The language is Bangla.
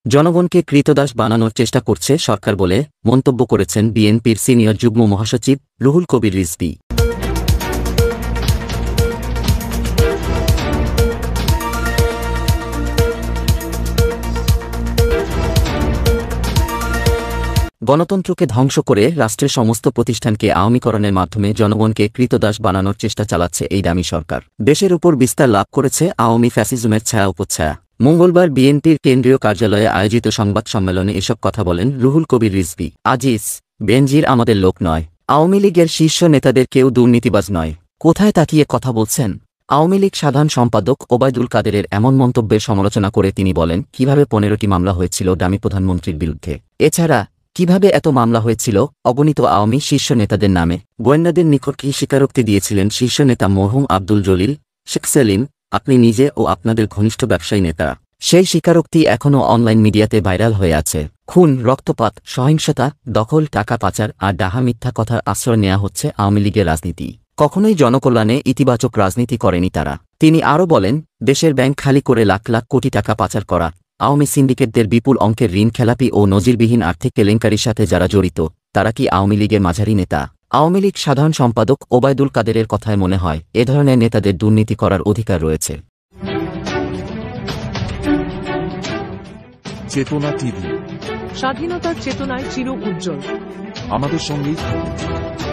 জনগণকে ক্রীতদাস বানানোর চেষ্টা করছে সরকার বলে মন্তব্য করেছেন বিএনপির সিনিয়র যুগ্ম মহাসচিব রুহুল কবির রিজভী। গণতন্ত্রকে ধ্বংস করে রাষ্ট্রের সমস্ত প্রতিষ্ঠানকে আওয়ামীকরণের মাধ্যমে জনগণকে ক্রীতদাস বানানোর চেষ্টা চালাচ্ছে এই দামি সরকার। দেশের উপর বিস্তার লাভ করেছে আওয়ামী ফ্যাসিজমের ছায়া উপছায়া। মঙ্গলবার বিএনপির কেন্দ্রীয় কার্যালয়ে আয়োজিত সংবাদ সম্মেলনে এসব কথা বলেন রুহুল কবির রিজভী। আজিজ বেনজির আমাদের লোক নয়, আওয়ামী লীগের শীর্ষ নেতাদের কেউ দুর্নীতিবাজ নয়। কোথায় তাকিয়ে কথা বলছেন? আওয়ামী লীগ সাধারণ সম্পাদক ওবায়দুল কাদেরের এমন মন্তব্যের সমালোচনা করে তিনি বলেন, কিভাবে 15টি মামলা হয়েছিল দামি প্রধানমন্ত্রীর বিরুদ্ধে, এছাড়া কিভাবে এত মামলা হয়েছিল অগণিত আওয়ামী শীর্ষ নেতাদের নামে। গোয়েন্দাদের নিকট কি স্বীকারোক্তি দিয়েছিলেন শীর্ষ নেতা মরহুম আব্দুল জলিল, শেখ সেলিম, আপনি নিজে ও আপনাদের ঘনিষ্ঠ ব্যবসায়ী নেতা? সেই স্বীকারোক্তি এখনও অনলাইন মিডিয়াতে ভাইরাল হয়ে আছে। খুন, রক্তপাত, সহিংসতা, দখল, টাকা পাচার আর ডাহা মিথ্যা কথার আশ্রয় নেওয়া হচ্ছে আওয়ামী লীগের রাজনীতি। কখনোই জনকল্যাণে ইতিবাচক রাজনীতি করেনি তারা। তিনি আরও বলেন, দেশের ব্যাংক খালি করে লাখ লাখ কোটি টাকা পাচার করা, আওয়ামী সিন্ডিকেটদের বিপুল অঙ্কের ঋণ খেলাপি ও নজিরবিহীন আর্থিক কেলেঙ্কারির সাথে যারা জড়িত তারা কি আওয়ামী লীগের মাঝারি নেতা? আওয়ামী লীগ সাধারণ সম্পাদক ওবায়দুল কাদেরের কথায় মনে হয় এ ধরনের নেতাদের দুর্নীতি করার অধিকার রয়েছে। চেতনা টিভি, স্বাধীনতার চেতনায় চির উজ্জ্বল। আমাদের সঙ্গেই থাকুন।